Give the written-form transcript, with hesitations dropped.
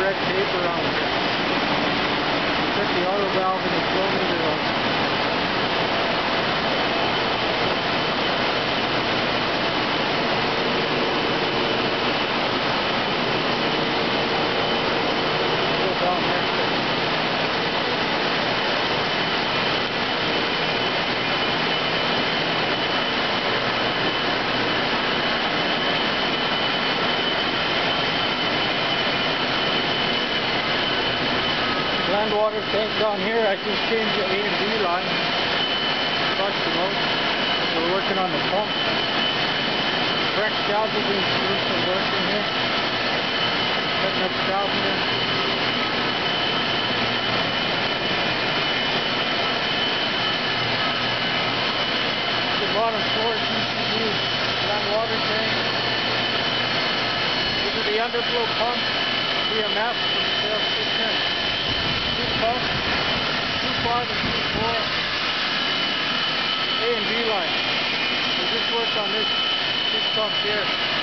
red tape around it. Check the auto valve and the flow meter out. Go down there. Land water tank down here, I just changed the A and B line. Flushed them out. We're working on the pump. Correct scaffolding solution working here. Setting up scaffolding. The bottom floor TCD land water tank. This is the underflow pump. BMF from sales 610. Pump, 2.5 and 2.4 A and B line. We just worked on this pump here.